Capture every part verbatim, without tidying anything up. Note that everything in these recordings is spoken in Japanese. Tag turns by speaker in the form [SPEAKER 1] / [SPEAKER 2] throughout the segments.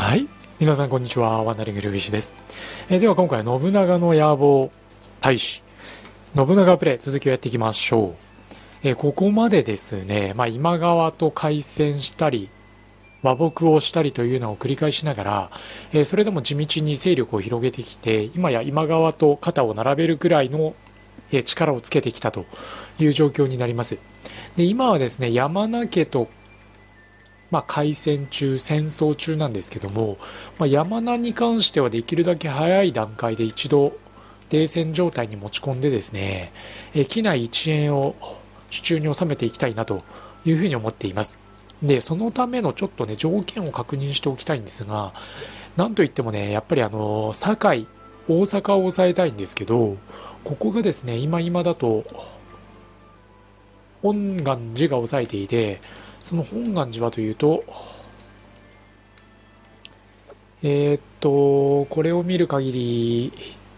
[SPEAKER 1] はい、皆さんこんにちは。ワンダリングルビシです。えー、では今回は信長の野望大使信長プレイ続きをやっていきましょう。えー、ここまでですね、まあ、今川と開戦したり和睦をしたりというのを繰り返しながら、えー、それでも地道に勢力を広げてきて、今や今川と肩を並べるくらいの、えー、力をつけてきたという状況になります。で今はですね、山名家とまあ、開戦中、戦争中なんですけども、まあ、山名に関してはできるだけ早い段階で一度停戦状態に持ち込んでですね、え機内一円を手中に収めていきたいなというふうに思っています。で、そのためのちょっとね、条件を確認しておきたいんですが、なんといってもね、やっぱりあの、堺、大阪を抑えたいんですけど、ここがですね、今今だと、本願寺が抑えていて、その本願寺はというと、えー、っと、これを見る限り、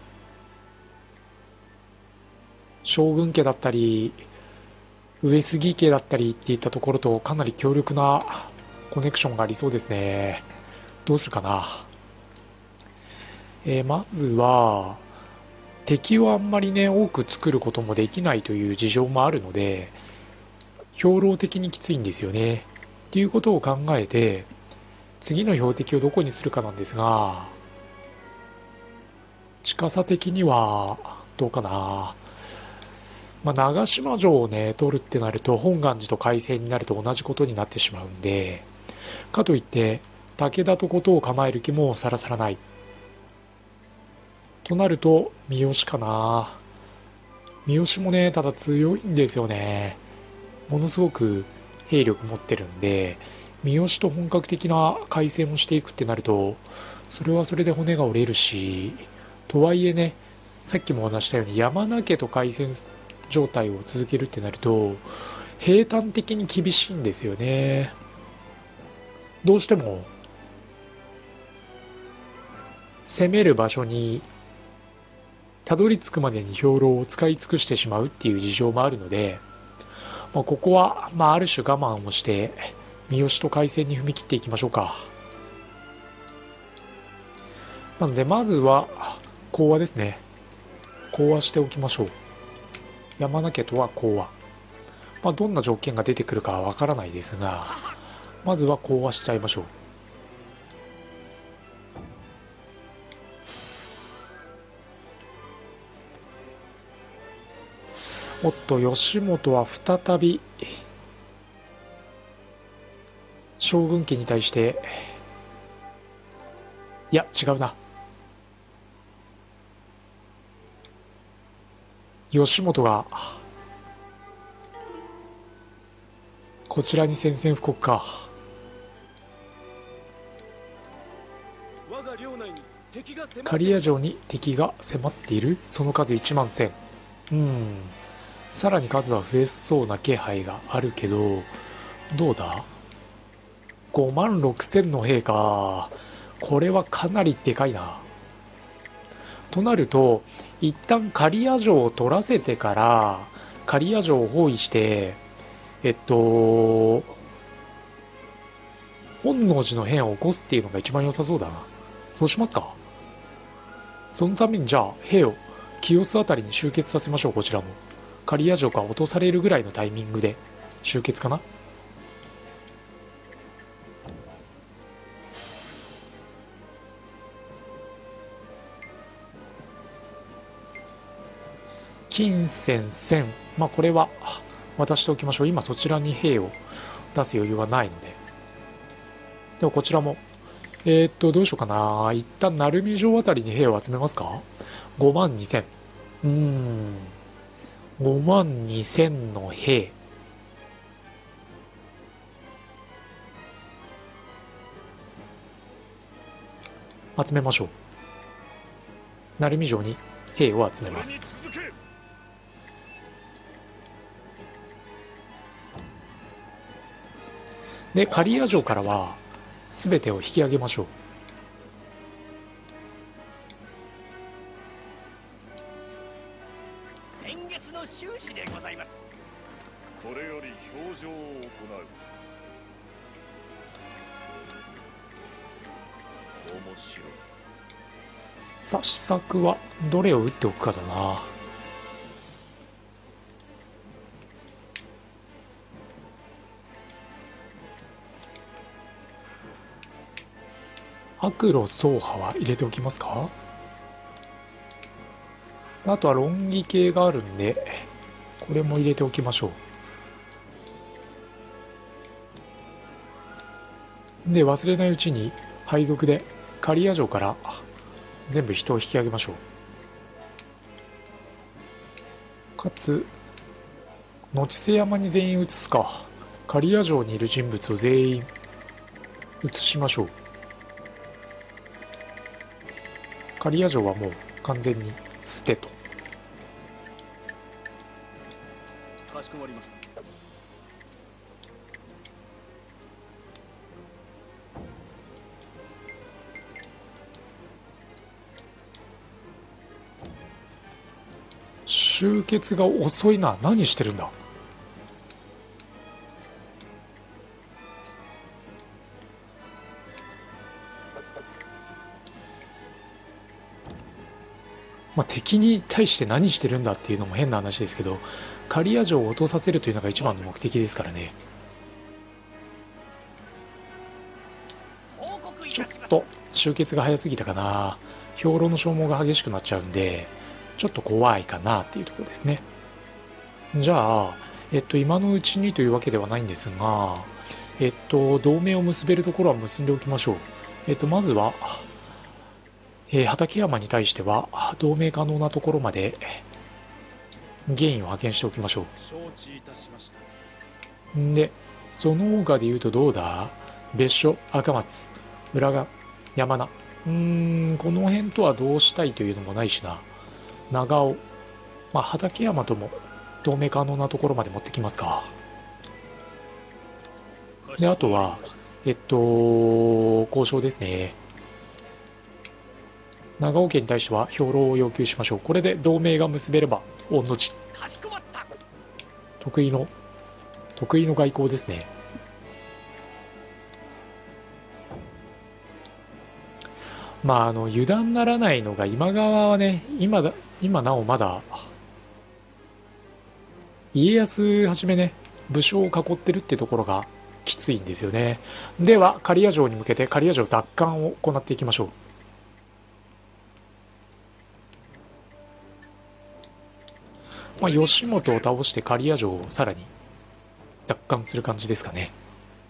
[SPEAKER 1] 将軍家だったり、上杉家だったりっていったところとかなり強力なコネクションがありそうですね。どうするかな。えー、まずは、敵をあんまりね、多く作ることもできないという事情もあるので、兵糧的にきついんですよね。っていうことを考えて、次の標的をどこにするかなんですが、近さ的にはどうかな。まあ、長島城をね取るってなると本願寺と開戦になると同じことになってしまうんで、かといって武田とことを構える気もさらさらないとなると三好かな。三好もねただ強いんですよね。ものすごく兵力持ってるんで、三好と本格的な開戦をしていくってなるとそれはそれで骨が折れるし、とはいえね、さっきも話したように山名家と開戦状態を続けるってなると平坦的に厳しいんですよね。どうしても攻める場所にたどり着くまでに兵糧を使い尽くしてしまうっていう事情もあるので、まあ、ここは、まあ、ある種我慢をして三好と開戦に踏み切っていきましょうか。なのでまずは講和ですね。講和しておきましょう。山名家とは講和、まあ、どんな条件が出てくるかはわからないですが、まずは講和しちゃいましょう。おっと、義元は再び将軍家に対して、いや違うな、義元がこちらに宣戦布告か。刈谷城に敵が迫っている。その数いちまんせん。うん、さらに数は増えそうな気配があるけど、どうだ、ごまんろくせんの兵か。これはかなりでかいな。となると一旦刈谷城を取らせてから刈谷城を包囲して、えっと本能寺の変を起こすっていうのが一番良さそうだな。そうしますか。そのためにじゃあ兵を清須あたりに集結させましょう。こちらも刈谷城が落とされるぐらいのタイミングで集結かな。金銭千、まあこれは渡しておきましょう。今そちらに兵を出す余裕はないので。でもこちらもえー、っとどうしようかな。一旦鳴海城あたりに兵を集めますか。ごまんにせん、うーんごまんにせんの兵、集めましょう。鳴海城に兵を集めます。で刈谷城からは全てを引き上げましょう。
[SPEAKER 2] 先月の収支でございます。
[SPEAKER 3] これより表情を行う。 白い。
[SPEAKER 1] さあ、施策はどれを打っておくかだな。悪路走破は入れておきますか。あとは論議系があるんで、これも入れておきましょう。で、忘れないうちに配属で刈谷城から全部人を引き上げましょう。かつ野地瀬山に全員移すか。刈谷城にいる人物を全員移しましょう。刈谷城はもう完全に捨てと。
[SPEAKER 3] かしこまりました。
[SPEAKER 1] 集結が遅いな。何してるんだ。まあ、敵に対して何してるんだっていうのも変な話ですけど、刈谷城を落とさせるというのが一番の目的ですからね。ちょっと集結が早すぎたかな。兵糧の消耗が激しくなっちゃうんで、ちょっと怖いかなっていうところですね。じゃあ、えっと、今のうちにというわけではないんですが、えっと、同盟を結べるところは結んでおきましょう。えっと、まずは、えー、畠山に対しては同盟可能なところまでゲインを派遣しておきましょう。
[SPEAKER 3] 承知いたしました。
[SPEAKER 1] で、その他で言うとどうだ。別所、赤松、浦賀、山名。うーん、この辺とはどうしたいというのもないしな。長尾、まあ、畠山とも同盟可能なところまで持ってきますか。で、あとは、えっと、交渉ですね。長尾家に対しては兵糧を要求しましょう。これで同盟が結べれば御の字。
[SPEAKER 2] かしこまった。
[SPEAKER 1] 得意の得意の外交ですね。まああの油断ならないのが今川はね、今だ今なおまだ家康はじめね武将を囲ってるってところがきついんですよね。では刈谷城に向けて刈谷城奪還を行っていきましょう。まあ、義元を倒して刈谷城をさらに奪還する感じですかね。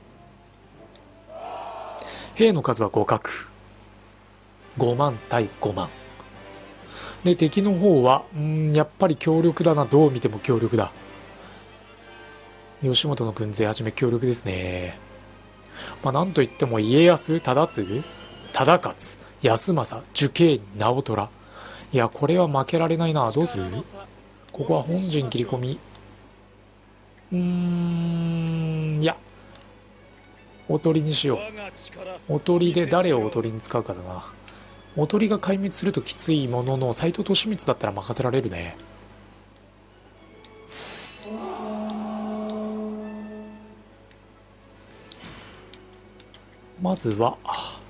[SPEAKER 1] 兵の数は互角、ごまん対ごまんで、敵の方はんやっぱり強力だな。どう見ても強力だ。義元の軍勢はじめ強力ですね。まあ、なんといっても家康、忠次、忠勝、康政、寿慶、直虎。いや、これは負けられないな。どうする？ここは本陣切り込み。うーん、いや、おとりにしよう。おとりで誰をおとりに使うかだな。おとりが壊滅するときついものの、斎藤利光だったら任せられるね。まずは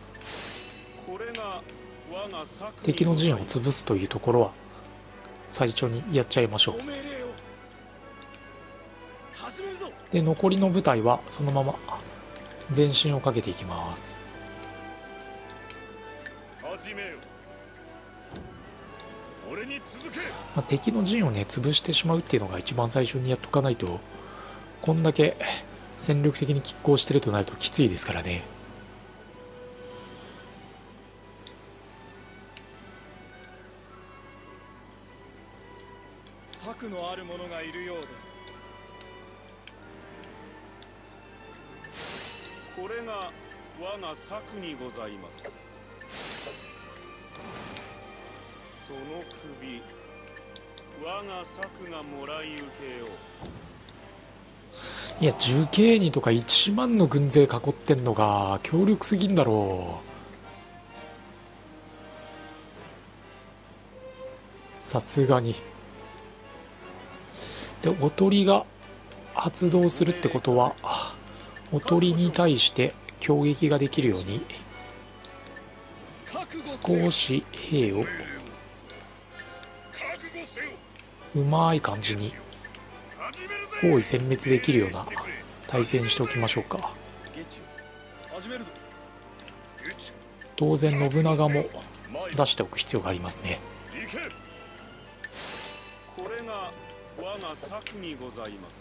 [SPEAKER 1] 敵の陣を潰すというところは最初にやっちゃいましょう。で、残りの部隊はそのまま前進をかけていきます。まあ、敵の陣をね潰してしまうっていうのが一番最初にやっとかないと、こんだけ戦力的に拮抗してるとなるときついですからね。
[SPEAKER 3] 策のある者がいるようです。これが我が策にございます。その首、我が策がもらい受けよ
[SPEAKER 1] う。いや、寿慶にとかいちまんの軍勢囲ってんのが強力すぎんだろう。さすがに。で、おとりが発動するってことは、おとりに対して攻撃ができるように少し兵をうまい感じに包囲殲滅できるような体制にしておきましょうか。当然信長も出しておく必要がありますね。
[SPEAKER 3] これが我が策にございます。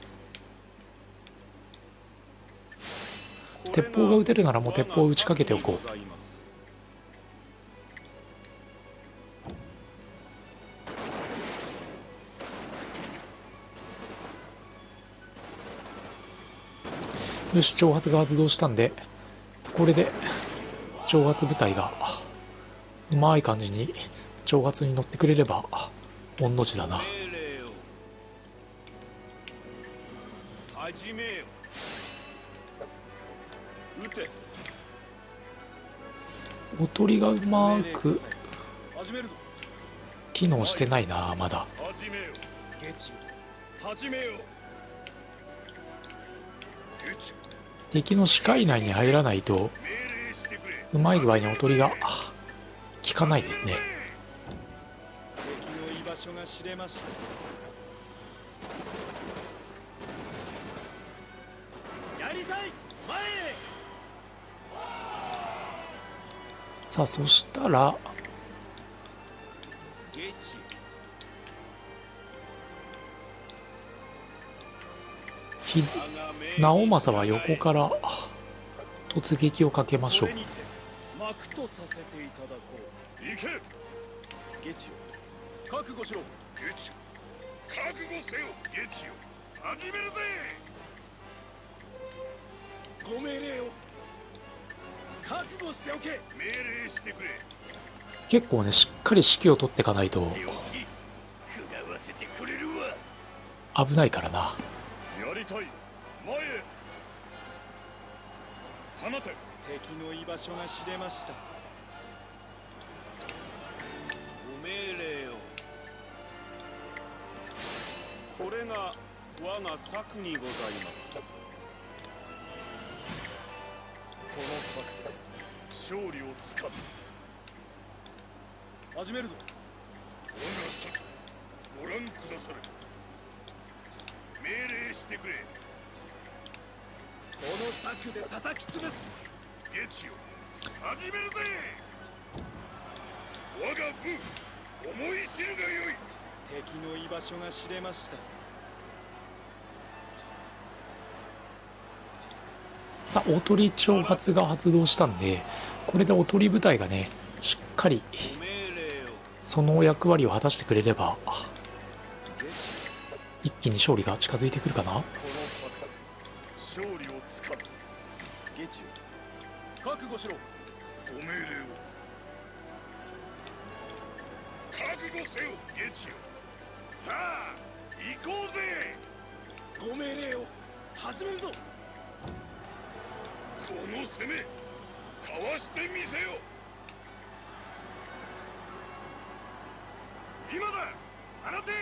[SPEAKER 1] 鉄砲が撃てるならもう鉄砲を打ちかけておこう。よし、挑発が発動したんで、これで挑発部隊がうまい感じに挑発に乗ってくれれば御の字だな。
[SPEAKER 3] 始めよ。撃て。
[SPEAKER 1] おとりがうまく機能してないな、まだ。
[SPEAKER 3] 始めよ。ゲチ。始めよ。ゲチ。
[SPEAKER 1] 敵の視界内に入らないとうまい具合におとりが効かないですね。
[SPEAKER 3] 敵の居場所が知れました。やりたい。前へ。
[SPEAKER 1] さあ、そしたら
[SPEAKER 3] ゲチ。
[SPEAKER 1] ひ直政は横から突撃をかけましょう。
[SPEAKER 3] 幕とさせていただこう。行け。ゲチよ、覚悟しろ。ゲチよ、覚悟せよ。ゲチよ、始めるぜ。ご命令を。覚悟しておけ。命令してくれ。
[SPEAKER 1] 結構ね、しっかり指揮を取っていかないと
[SPEAKER 3] 手を食らわせてくれるわ。
[SPEAKER 1] 危ないからな。
[SPEAKER 3] やりたい。前へ。放て。敵の居場所が知れました。ご命令を。これが我が策にございます。この策で勝利をつかむ。始めるぞ。我が策、ご覧くだされ。命令してくれ。この策で叩き潰す。ゲチよ、始めるぜ。我が軍、思い知るがよい。敵の居場所が知れました。
[SPEAKER 1] さあ、おとり挑発が発動したんで、これでおとり部隊がねしっかりその役割を果たしてくれれば一気に勝利が近づいてくるかな。
[SPEAKER 3] この策で勝利をつかむ。ゲチよ、覚悟しろ。ご命令を。覚悟せよ。ゲチよ、さあ行こうぜ。ご命令を。始めるぞ。この攻めかわしてみせよ。今だ。放て。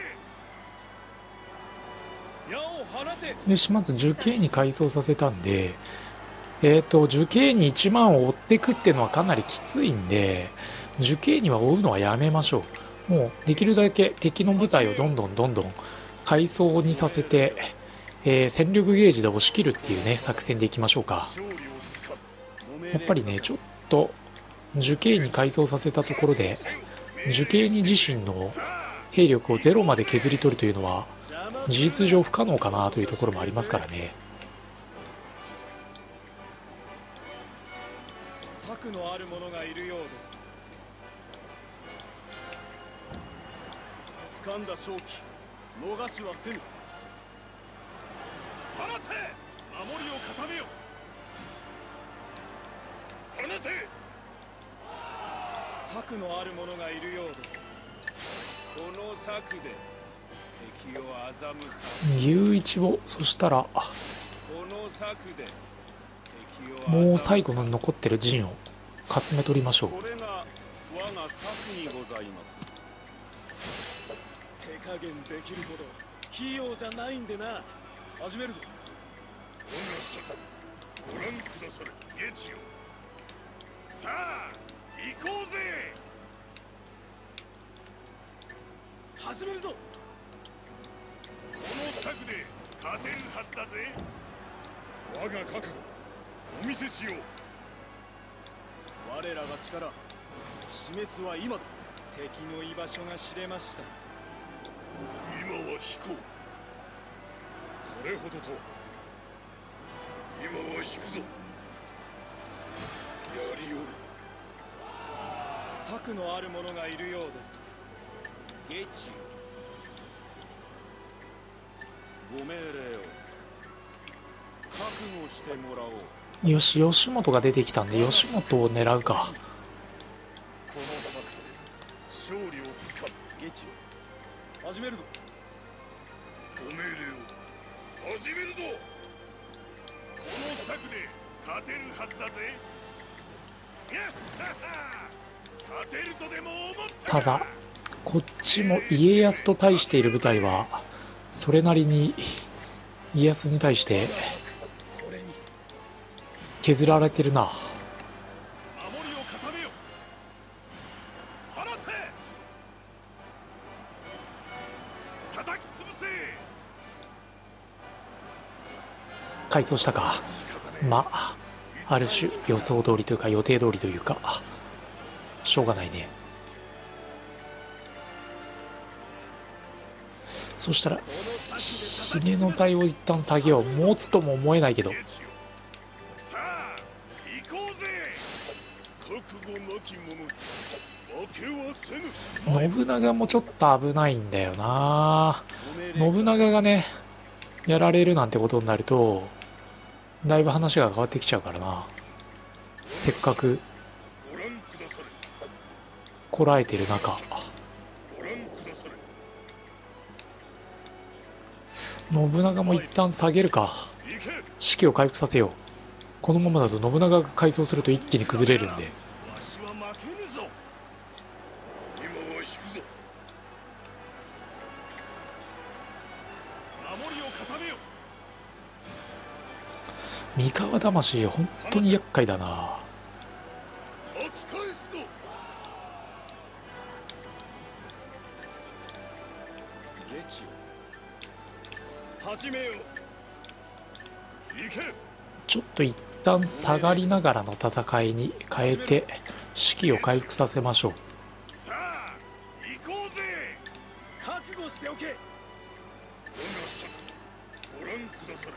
[SPEAKER 3] 矢を放て。
[SPEAKER 1] よし、まず樹形に改装させたんで、えっと樹形にいちまんを追ってくっていうのはかなりきついんで、樹形には追うのはやめましょう。もうできるだけ敵の部隊をどんどんどんどん改装にさせて、えー戦力ゲージで押し切るっていうね作戦でいきましょうか。やっぱりね、ちょっと樹形に改装させたところで樹形に自身の兵力をゼロまで削り取るというのは事実上不可能かなというところもありますからね。
[SPEAKER 3] 策のある者がいるようです。掴んだ勝機、逃しはせぬ。放て。守りを固めよ。放て。策のある者がいるようです。この策で敵を欺く。
[SPEAKER 1] 雄一を、そしたら
[SPEAKER 3] この策で敵を
[SPEAKER 1] もう最後の残ってる陣をかすめ取りましょう。
[SPEAKER 3] これが我が策にございます。手加減できるほど器用じゃないんでな。始めるぞ。我が策、ご覧くだされ。ゲチよ、さあ行こうぜ。始めるぞ。この策で勝てるはずだぜ。我が覚悟お見せしよう。我らが力示すは今だ。敵の居場所が知れました。今は引こう。これほどと。今は引くぞ。やりおる。策のある者がいるようです。ゲチご命令を覚悟してもらおう。
[SPEAKER 1] よし、吉本が出てきたんで吉本を狙うか。
[SPEAKER 3] この策で勝利をつかむ。ゲチを始めるぞ。ご命令を始めるぞ。この策で勝てるはずだぜ。勝てるとでも思ったか。
[SPEAKER 1] ただこっちも家康と対している部隊はそれなりに家康に対して削られてるな。
[SPEAKER 3] 守りを固めよ。放て。叩き潰せ。
[SPEAKER 1] 改装したか。まあある種予想通りというか予定通りというかしょうがないね。そしたらひげの体を一旦下げよう。持つとも思えないけど。
[SPEAKER 3] さあ行こうぜ。覚悟なき者負けはせぬ。
[SPEAKER 1] 信長もちょっと危ないんだよな。信長がねやられるなんてことになるとだいぶ話が変わってきちゃうからな。せっかく
[SPEAKER 3] ご覧くだされ。
[SPEAKER 1] こらえてる中、
[SPEAKER 3] ご覧くだされ。
[SPEAKER 1] 信長も一旦下げるか。
[SPEAKER 3] 行け。
[SPEAKER 1] 士気を回復させよう。このままだと信長が改装すると一気に崩れるんで。
[SPEAKER 3] わしは負けぬぞ。今は引くぞ。守りを固めよ。
[SPEAKER 1] 三河魂本当に厄介だな。
[SPEAKER 3] 巻き返すぞ。ゲチを始めよう。行け。
[SPEAKER 1] ちょっと一旦下がりながらの戦いに変えて士気を回復させましょう。
[SPEAKER 3] さあ行こうぜ。覚悟しておけ。我が策ご覧くだされ。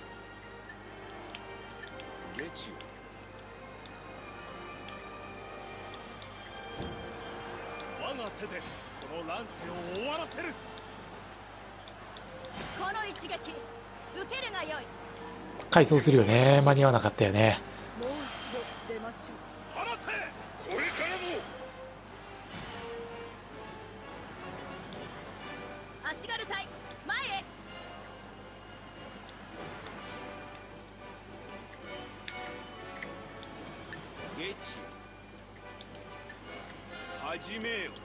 [SPEAKER 3] ゲチを我が手でこの乱世を終わらせる。
[SPEAKER 4] この一撃受けるがよい。
[SPEAKER 1] 改装するよね。間に合わなかったよね。
[SPEAKER 4] もう一度出ましょう。
[SPEAKER 3] 放て。これからぞ。
[SPEAKER 4] 足軽隊前へ。
[SPEAKER 3] ゲチ始めよ。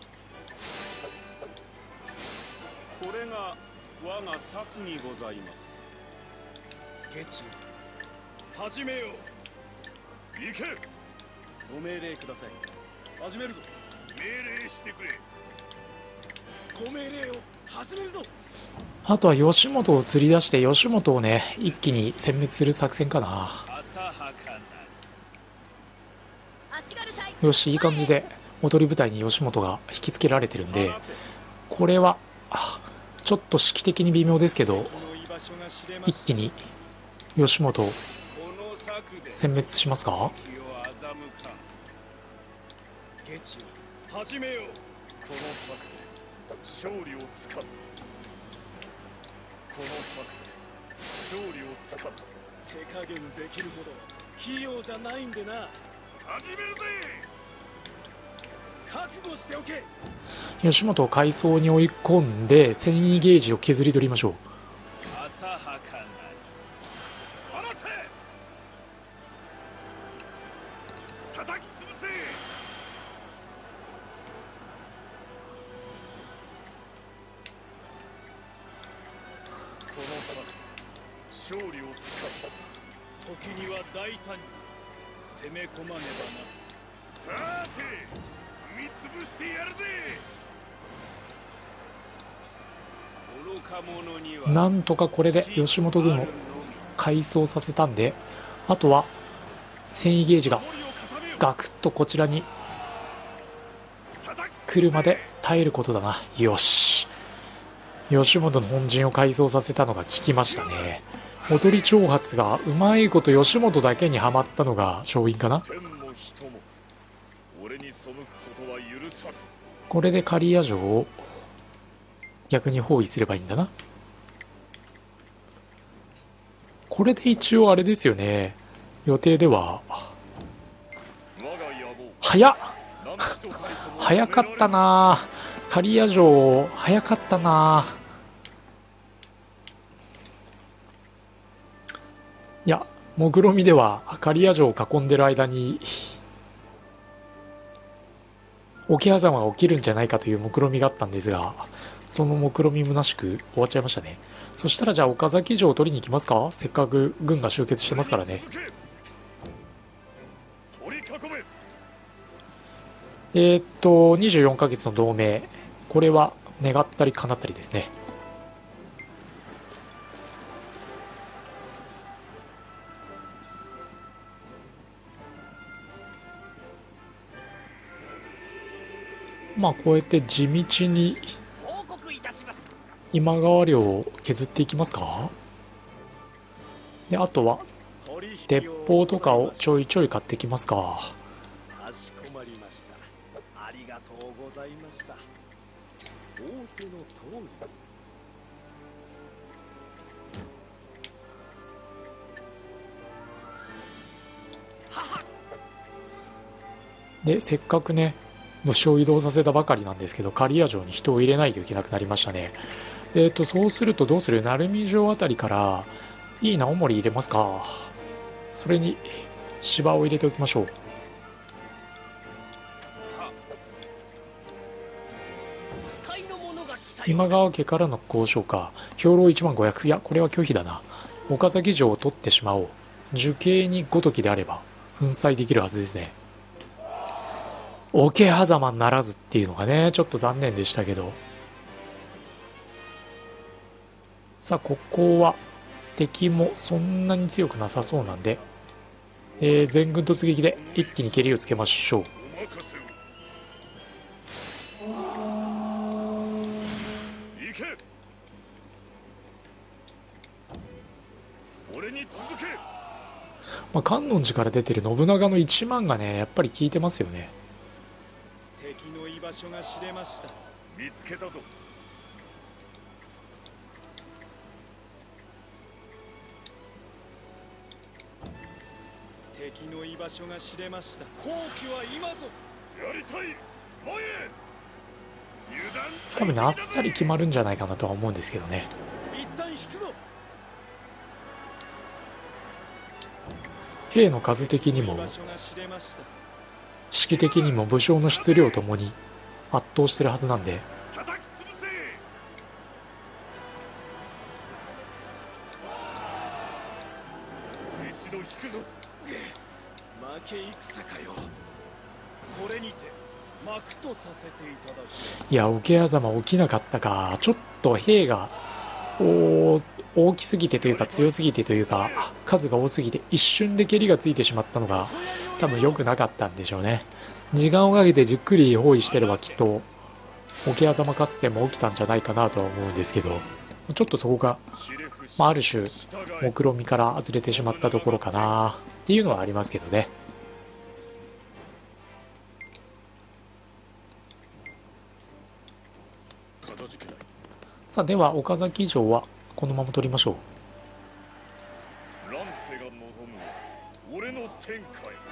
[SPEAKER 3] これが我が策にございます。ゲチ始めよう。行け。ご命令ください。始めるぞ。命令してくれ。ご命令を始めるぞ。
[SPEAKER 1] あとは吉本を釣り出して吉本をね一気に殲滅する作戦かな。
[SPEAKER 3] 浅はかな。
[SPEAKER 4] 足軽隊
[SPEAKER 1] よし、いい感じで踊り部隊に吉本が引きつけられてるんで、これはあちょっと式的に微妙ですけど一気に吉本を殲滅しますか。
[SPEAKER 3] ゲチを始めよう。この策で勝利をつかむ。この策で勝利をつかむ。手加減できるほど器用じゃないんでな。始めるぜ。覚悟しておけ。
[SPEAKER 1] 吉本を階層に追い込んで戦意ゲージを削り取りましょう。
[SPEAKER 3] 浅はかなり。放て。叩き潰せ。この策勝利をつかむ。時には大胆に攻め込まねばな。 さて見つぶしてやるぜ。愚か者には
[SPEAKER 1] なんとかこれで吉本軍を改装させたんで、あとは繊維ゲージがガクッとこちらに来るまで耐えることだな。よし、吉本の本陣を改装させたのが効きましたね。踊り挑発がうまいこと吉本だけにはまったのが勝因かな。
[SPEAKER 3] 天も人も俺に背くことは許さぬ。
[SPEAKER 1] これで刈谷城を逆に包囲すればいいんだな。これで一応あれですよね、予定では
[SPEAKER 3] 我が野望
[SPEAKER 1] 早っ
[SPEAKER 3] 何人たりとも
[SPEAKER 1] 早かったな。刈谷城早かったな。いや、目論見では刈谷城を囲んでる間に桶狭間が起きるんじゃないかという目論見があったんですが、その目論見むなしく終わっちゃいましたね。そしたらじゃあ岡崎城を取りに行きますか。せっかく軍が集結してますからね。
[SPEAKER 3] 取り囲め。
[SPEAKER 1] えーっとにじゅうよんかげつの同盟、これは願ったり叶ったりですね。まあこうやって地道に
[SPEAKER 2] 報告いたします。
[SPEAKER 1] 今川領を削っていきますか。であとは鉄砲とかをちょいちょい買ってきますか。
[SPEAKER 3] かしこまりました。ありがとうございました。仰せの通り。
[SPEAKER 1] でせっかくね武将を移動させたばかりなんですけど、刈谷城に人を入れないといけなくなりましたね。えっとそうするとどうする。鳴海城あたりからいい直盛入れますか。それに芝を入れておきましょう。
[SPEAKER 2] 使いの者が来たようです。
[SPEAKER 1] 今川家からの交渉か。兵糧いちまんごひゃく、いやこれは拒否だな。岡崎城を取ってしまおう。樹形にごときであれば粉砕できるはずですね。桶狭間にならずっていうのがねちょっと残念でしたけど、さあここは敵もそんなに強くなさそうなんで、えー、全軍突撃で一気に蹴りをつけましょう。
[SPEAKER 3] お任せを。行け。俺に続け。
[SPEAKER 1] まあ、観音寺から出てる信長のいちまんがねやっぱり効いてますよね。
[SPEAKER 3] 敵の居場所が知れました。見つけたぞ。敵の居場所が知れました。好機は今ぞ。やりたい。前へ。油断
[SPEAKER 1] 多分ねあっさり決まるんじゃないかなとは思うんですけどね。
[SPEAKER 3] 一旦引くぞ。
[SPEAKER 1] 兵の数的にも
[SPEAKER 3] 居場所が知れました。
[SPEAKER 1] 士気的にも武将の質量ともに圧倒してるはずなんで、
[SPEAKER 3] 叩き潰せ。一度引くぞ。負け戦かよ。これにて幕とさせていただく。
[SPEAKER 1] いや桶狭間起きなかったか。ちょっと兵がお大きすぎてというか強すぎてというか数が多すぎて一瞬で蹴りがついてしまったのが多分良くなかったんでしょうね。時間をかけてじっくり包囲してればきっと桶狭間合戦も起きたんじゃないかなとは思うんですけど、ちょっとそこが、まあ、ある種目論見から外れてしまったところかなっていうのはありますけどね。さあでは岡崎城はこのまま取りましょう。
[SPEAKER 3] 乱世が望む俺の天下へ。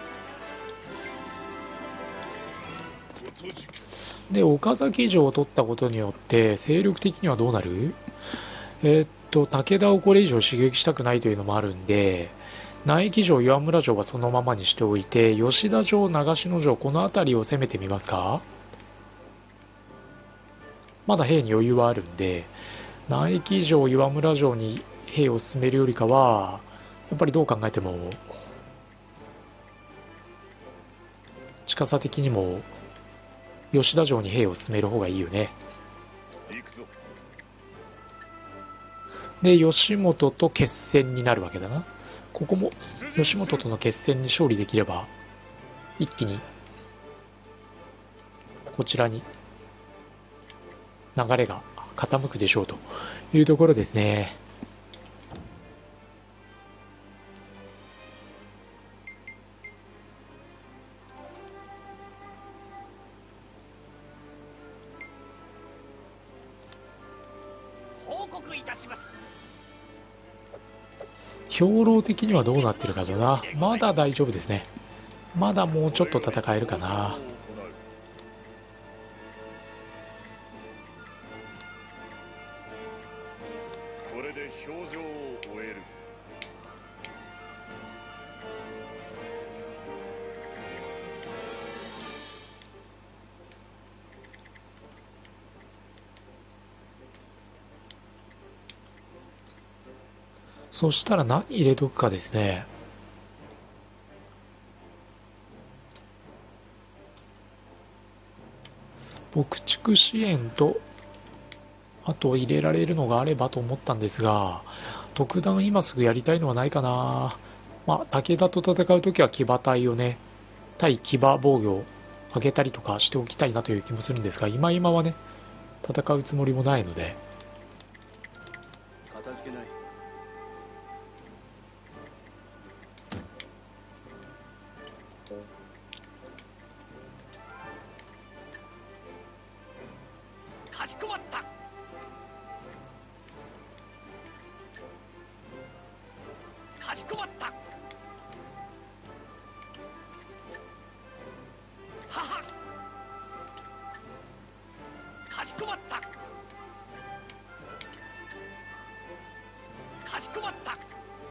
[SPEAKER 3] ことじか。
[SPEAKER 1] で岡崎城を取ったことによって勢力的にはどうなる。えーっと武田をこれ以上刺激したくないというのもあるんで、内木城岩村城はそのままにしておいて吉田城長篠城この辺りを攻めてみますか。まだ兵に余裕はあるんで内木城岩村城に兵を進めるよりかはやっぱりどう考えても近さ的にも吉田城に兵を進める方がいいよね。
[SPEAKER 3] 行くぞ。
[SPEAKER 1] で吉本と決戦になるわけだな。ここも吉本との決戦に勝利できれば一気にこちらに流れが傾くでしょうというところですね。
[SPEAKER 2] 報告いたします。
[SPEAKER 1] 兵糧的にはどうなってるかだな。まだ大丈夫ですね。まだもうちょっと戦えるかな。
[SPEAKER 3] これで表情を終える。
[SPEAKER 1] そしたら何入れとくかですね。牧畜支援とあと入れられるのがあればと思ったんですが、特段今すぐやりたいのはないかな。まあ武田と戦うときは騎馬隊をね、対騎馬防御を上げたりとかしておきたいなという気もするんですが、今今はね戦うつもりもないので。
[SPEAKER 3] かたじけない。
[SPEAKER 2] かしこまった。かしこまった。はは。かしこまった。かしこまった。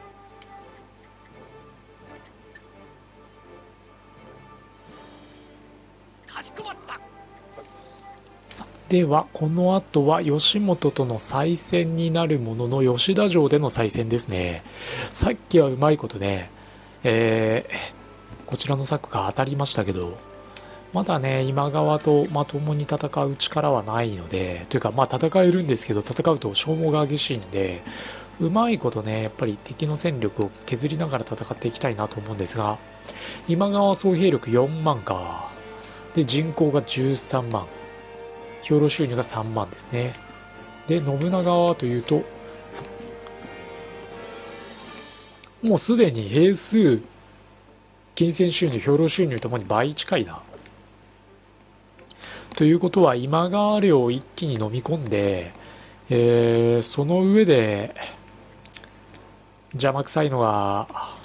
[SPEAKER 2] かしこまった。
[SPEAKER 1] さではこの後は吉本との再戦になるものの吉田城での再戦ですね。さっきはうまいことね、えー、こちらの策が当たりましたけど、まだね今川とまともに戦う力はないので、というかまあ戦えるんですけど、戦うと消耗が激しいんで、うまいことねやっぱり敵の戦力を削りながら戦っていきたいなと思うんですが、今川総兵力よんまんかで人口がじゅうさんまん、兵糧収入がさんまんですね。で信長はというと、もうすでに兵数、金銭収入、兵糧収入ともに倍近いな。ということは今川領を一気に飲み込んで、えー、その上で邪魔くさいのが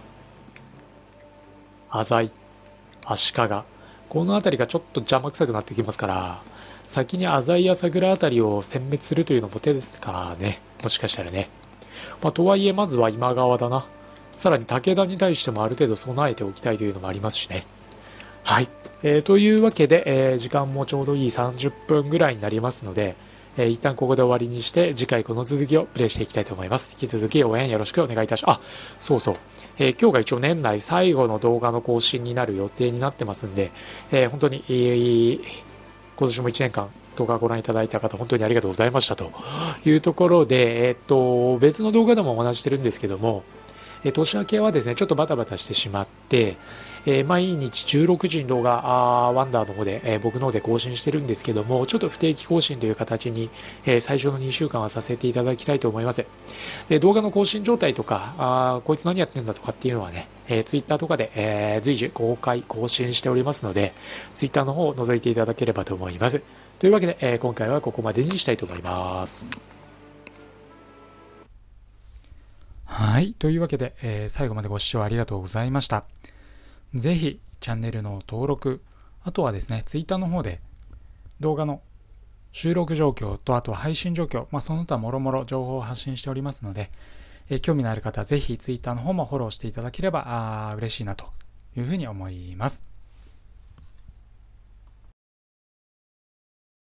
[SPEAKER 1] 浅井、足利、この辺りがちょっと邪魔くさくなってきますから、先に浅井や桜あたりを殲滅するというのも手ですからね、もしかしたらね。まあ、とはいえまずは今川だな。さらに武田に対してもある程度備えておきたいというのもありますしね。はい、えー、というわけで、えー、時間もちょうどいいさんじゅっぷんぐらいになりますので、えー、一旦ここで終わりにして次回この続きをプレイしていきたいと思います。引き続き応援よろしくお願いいたします。あ、そうそう、えー、今日が一応年内最後の動画の更新になる予定になってますんで、えー、本当に、えー、今年もいちねんかん動画をご覧いただいた方本当にありがとうございましたというところで、えー、っと別の動画でもお話してるんですけども、えー、年明けはですねちょっとバタバタしてしまって、えー、毎日じゅうろくじに動画あワンダーの方で、えー、僕の方で更新してるんですけども、ちょっと不定期更新という形に、えー、最初のにしゅうかんはさせていただきたいと思います。で動画の更新状態とか、あこいつ何やってんだとかっていうのはね、えー、ツイッターとかで、えー、随時公開更新しておりますので、ツイッターの方を覗いていただければと思います。というわけで、えー、今回はここまでにしたいと思います。はい、というわけで、えー、最後までご視聴ありがとうございました。ぜひチャンネルの登録、あとはですね、ツイッターの方で動画の収録状況と、あとは配信状況、まあ、その他もろもろ情報を発信しておりますので、えー、興味のある方はぜひツイッターの方もフォローしていただければあ嬉しいなというふうに思います。